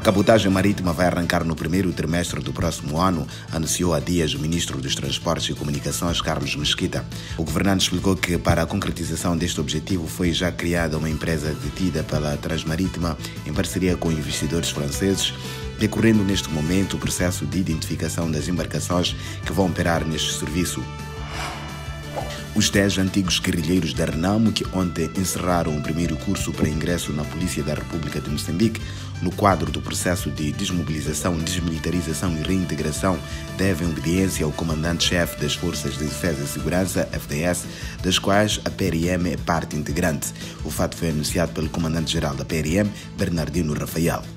cabotagem marítima vai arrancar no primeiro trimestre do próximo ano, anunciou há dias o ministro dos Transportes e Comunicações, Carlos Mesquita. O governante explicou que, para a concretização deste objetivo, foi já criada uma empresa detida pela Transmarítima em parceria com investidores franceses, decorrendo neste momento o processo de identificação das embarcações que vão operar neste serviço. Os 10 antigos guerrilheiros da Renamo, que ontem encerraram o primeiro curso para ingresso na Polícia da República de Moçambique, no quadro do processo de desmobilização, desmilitarização e reintegração, devem obediência ao comandante-chefe das Forças de Defesa e Segurança, FDS, das quais a PRM é parte integrante. O fato foi anunciado pelo comandante-geral da PRM, Bernardino Rafael.